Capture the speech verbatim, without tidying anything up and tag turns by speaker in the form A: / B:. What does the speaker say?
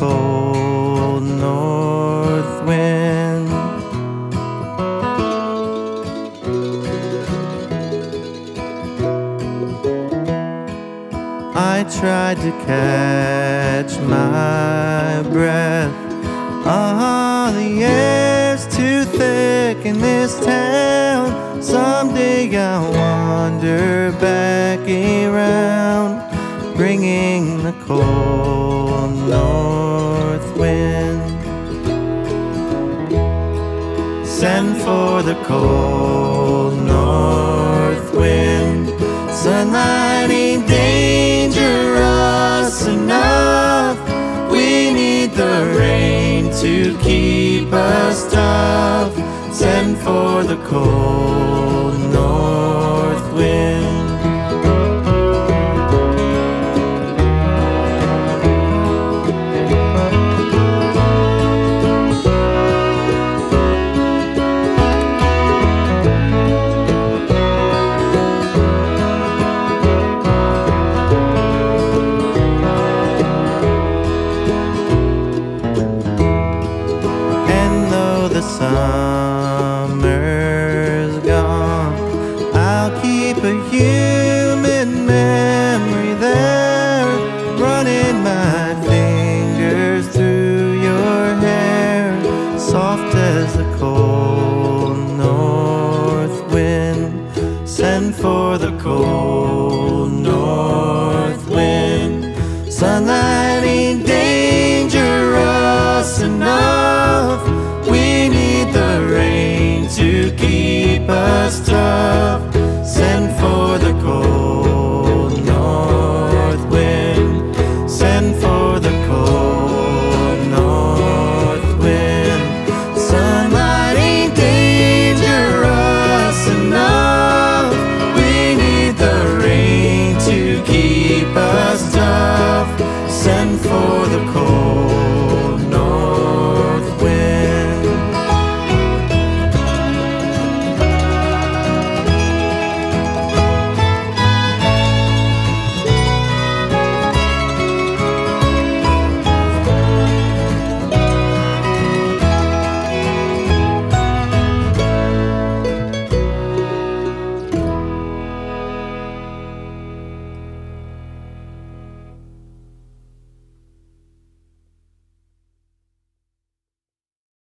A: cold north wind. I tried to catch my breath. Ah, the air's too thick in this town. Someday I'll wander back around, bringing the cold north wind. Send for the cold north wind. Sunlight ain't dangerous enough. We need the rain to keep us tough. Send for the cold north wind. Summer's gone, I'll keep a human memory there, running my fingers through your hair, soft as the cold north wind. Send for the cold north wind. Sunlight ain't dead.